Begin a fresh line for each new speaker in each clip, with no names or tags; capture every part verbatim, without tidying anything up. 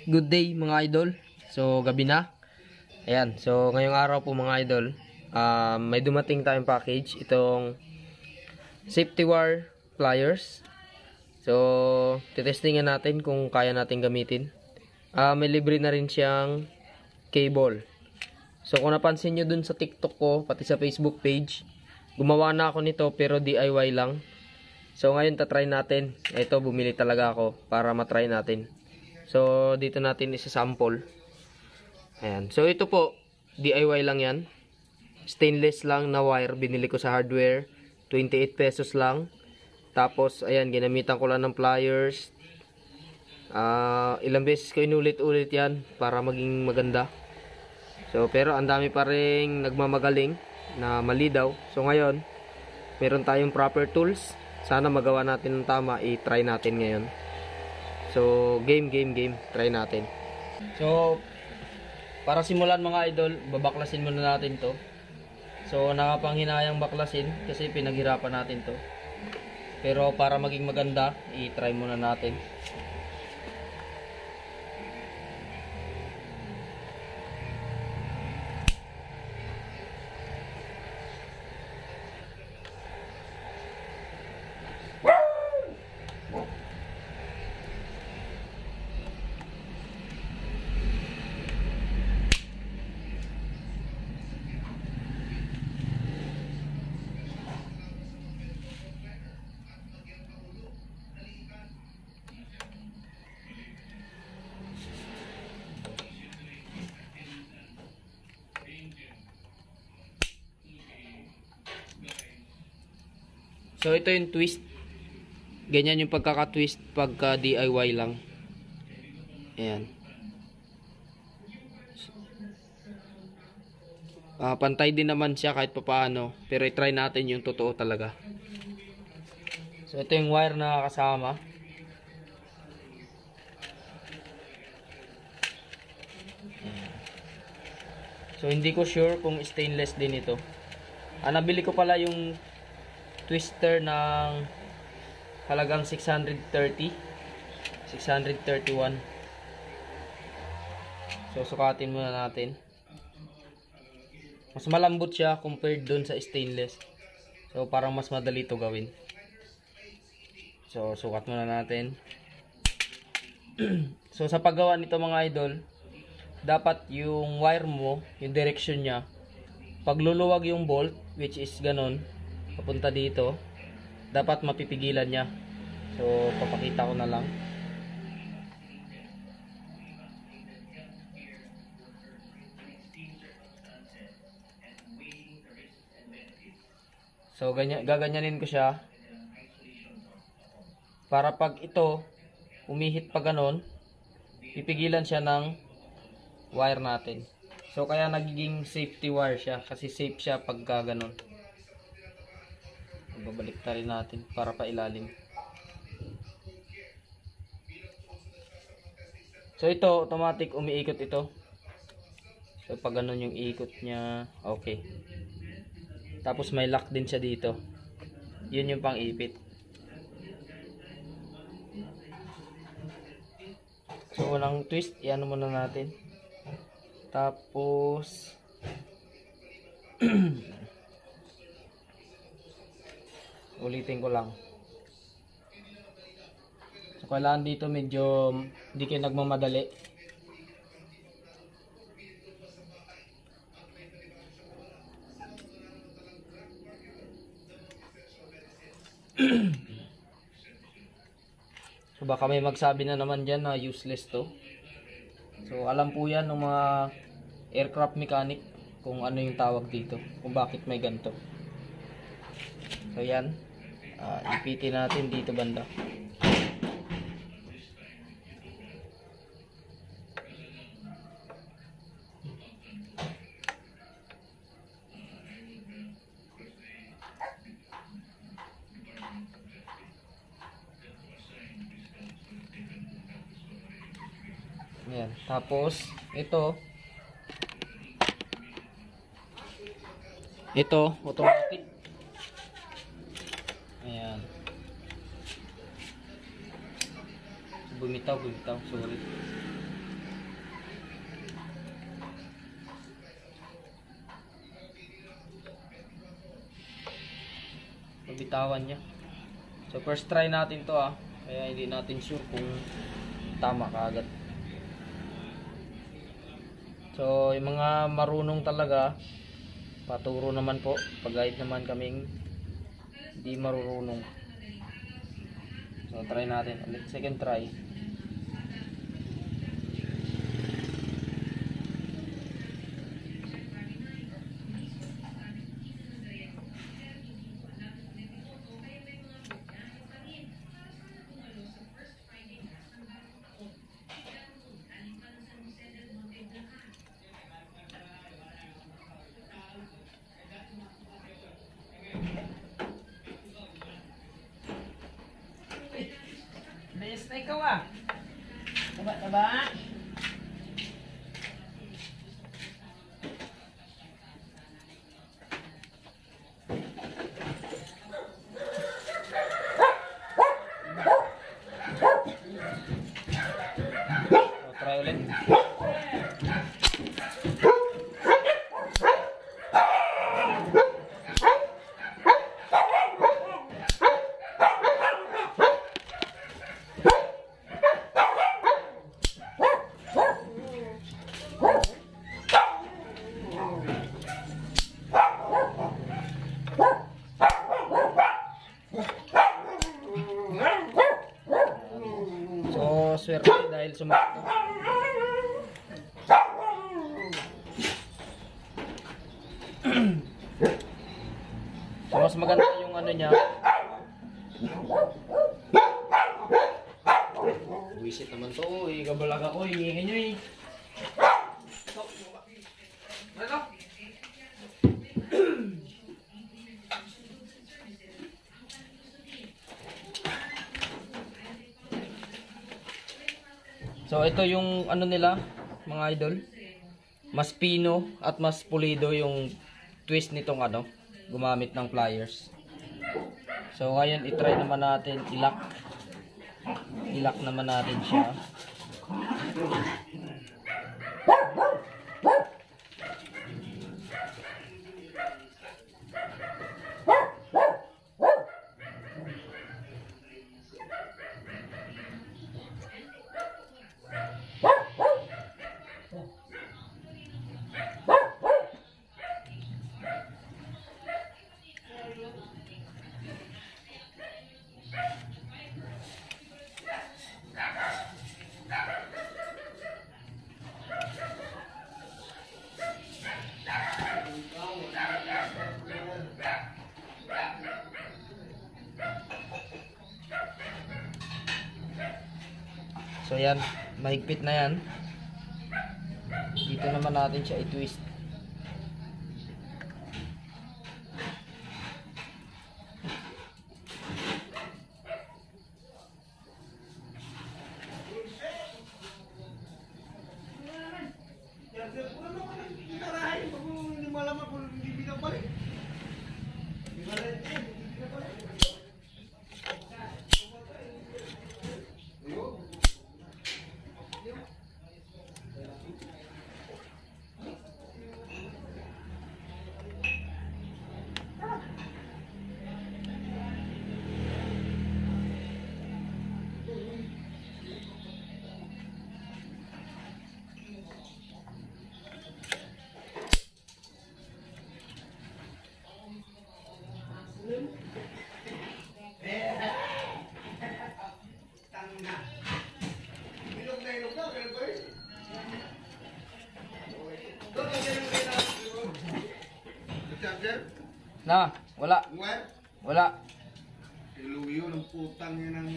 Good day mga idol. So gabi na. Ayan, so ngayong araw po mga idol, uh, may dumating tayong package, itong safety wire pliers. So titestingan natin kung kaya natin gamitin. Uh, may libre na rin siyang cable. So kung napansin nyo dun sa TikTok ko, pati sa Facebook page, gumawa na ako nito pero D I Y lang. So ngayon tatry natin. Ito, bumili talaga ako para matry natin. So dito natin isa-sample. Ayan. So ito po, D I Y lang yan. Stainless lang na wire. Binili ko sa hardware. twenty-eight pesos lang. Tapos, ayan, ginamitan ko lang ng pliers. Uh, ilang beses ko inulit-ulit yan para maging maganda. So, pero ang dami pa rin nagmamagaling na mali daw. So ngayon, meron tayong proper tools. Sana magawa natin ng tama. I-try natin ngayon. So, game, game, game. Try natin. So, para simulan mga idol, babaklasin muna natin to. So, nakapanghinayang baklasin kasi pinaghirapan natin to. Pero para maging maganda, i-try muna natin. So ito yung twist. Ganyan yung pagkaka-twist pagka D I Y lang. Ayan. Uh, pantay din naman siya kahit papaano. Pero i-try natin yung totoo talaga. So ito yung wire na kasama. So hindi ko sure kung stainless din ito. Ah, nabili ko pala yung twister ng halagang six hundred thirty, six hundred thirty-one. So sukatin muna natin. Mas malambot siya compared dun sa stainless. So parang mas madali to gawin. So sukat muna natin. So sa paggawa nito mga idol, dapat yung wire mo, yung direction niya, pagluluwag yung bolt, which is ganon, papunta dito, dapat mapipigilan niya. So papakita ko na lang. So ganyan, gaganyanin ko siya para pag ito umihit pa ganon, pipigilan siya ng wire natin. So kaya nagiging safety wire siya kasi safe siya pagka ganon. Babalik na rin natin para pa ilalim. So ito automatic umiikot ito. So pag ganon yung ikot niya, okay. Tapos may lock din siya dito. Yun yung pang-ipit. So unang twist, iano muna natin. Tapos ulitin ko lang. So kailangan dito medyo hindi kayo nagmamadali. So baka may magsabi na naman dyan na useless to. So alam po yan ng mga aircraft mechanic kung ano yung tawag dito, kung bakit may ganito. So yan, uh, ipitin natin dito banda. Ayan, tapos ito ito automatic. Ayan. Bumitaw, bumitaw, sorry. So bitawan niya. So first try natin to ah. Kaya hindi natin sure kung tama kaagad. So yung mga marunong talaga, paturo naman po. Pag-guide naman kaming hindi marurunong. So try natin ulit. Second try.
Bilis na ikaw ah. Taba, taba.
So try ulit. So, swerte dahil sumakto. So, mas maganda yung ano niya. Wisit naman to. Eh, kabalaga ko. Hingin nyo eh. Ano? So ito yung ano nila mga idol, mas pino at mas pulido yung twist nitong ano, gumamit ng pliers. So ngayon i-try naman natin ilak. Ilak naman natin siya. So yan, mahigpit na yan. Dito naman natin siya i-twist. Na, wala. Wala.
Iluyo ng putang yan ng...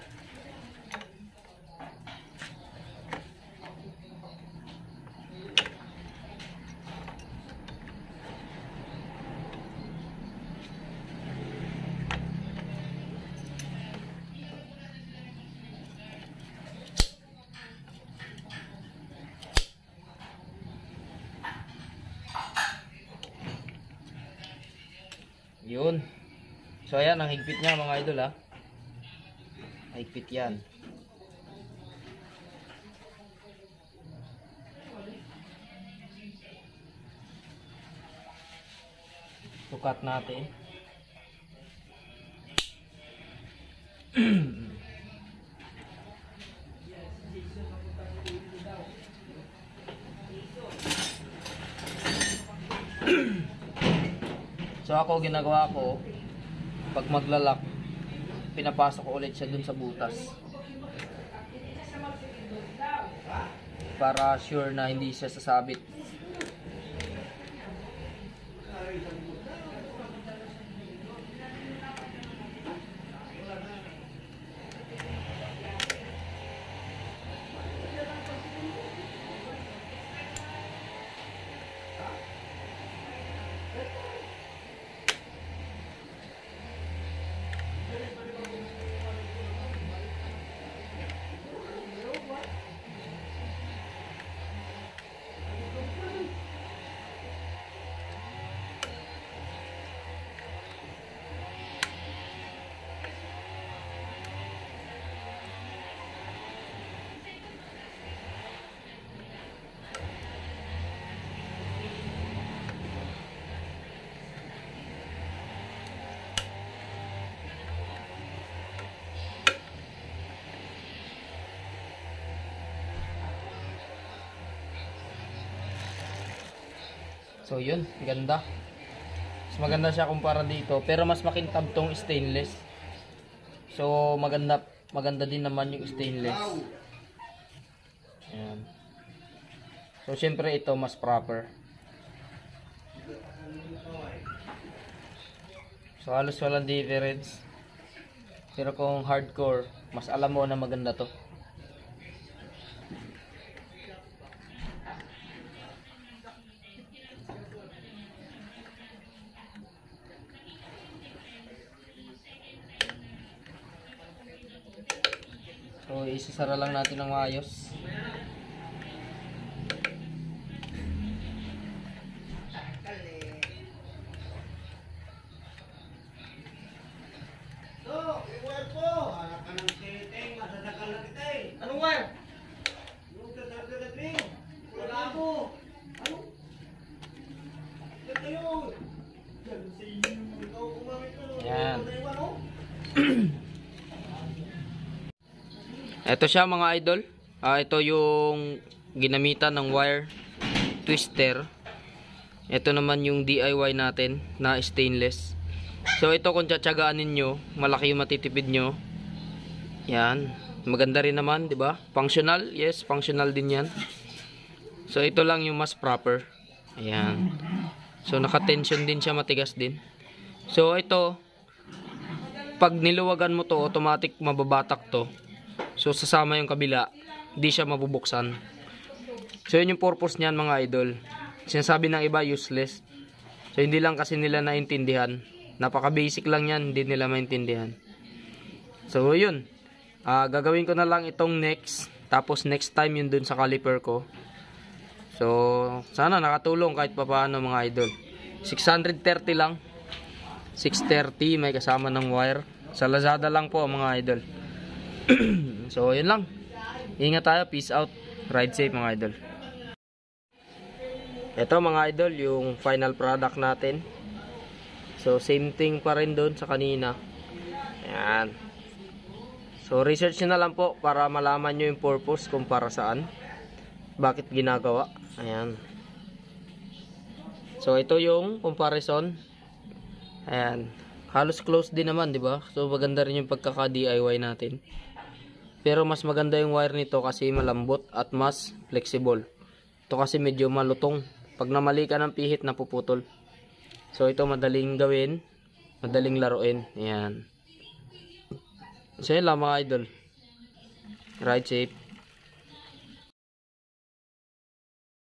Yun. So ayan, ang higpit niya mga idol ha. Higpit yan. Sukat natin. So ako ginagawa ko, pag maglalak, pinapasok ko ulit siya dun sa butas. Para sure na hindi siya sasabit. So yun, ganda. Mas maganda siya kumpara dito, pero mas makintab tong stainless. So maganda, maganda din naman yung stainless. Ayan. So syempre ito mas proper. So halos walang difference. Pero kung hardcore, mas alam mo na maganda to. So, isasara lang natin ng maayos.
So, i-wire po. Anak ka ng siteng, masasakal na kita eh.
Anong wire?
Yung sasakal-sasakal. Wala po. Ano? Ito yun. Yan sa iyo. Ikaw kumamit ko.
Yan.
Ano?
Ito siya mga idol. Ah, ito yung ginamitan ng wire twister. Ito naman yung D I Y natin na stainless. So ito kung tsatsagaan ninyo, malaki yung matitipid nyo. Yan. Maganda rin naman, di ba? Functional. Yes, functional din yan. So ito lang yung mas proper. Ayan. So naka-tension din siya, matigas din. So ito, pag niluwagan mo to, automatic mababatak to. So sasama yung kabila, di siya mabubuksan. So yun yung purpose niyan mga idol. Sinasabi ng iba useless. So hindi lang kasi nila naintindihan. Napaka basic lang yan, hindi nila maintindihan. So yun, uh, gagawin ko na lang itong next. Tapos next time yun dun sa caliper ko. So sana nakatulong kahit papaano mga idol. six thirty lang, six thirty, may kasama ng wire. Sa Lazada lang po mga idol. So yun lang. Ingat tayo, peace out, ride safe mga idol. Ito mga idol, yung final product natin. So same thing pa rin doon sa kanina. Ayan. So research nyo na lang po para malaman nyo yung purpose kung para saan, bakit ginagawa. Ayan. So ito yung comparison. Ayan. Halos close din naman, di ba? So maganda rin yung pagkaka-D I Y natin. Pero mas maganda yung wire nito kasi malambot at mas flexible. Ito kasi medyo malutong. Pag namali ka ng pihit, napuputol. So ito madaling gawin, madaling laruin. Ayan. So yun lang mga idol. Ride safe.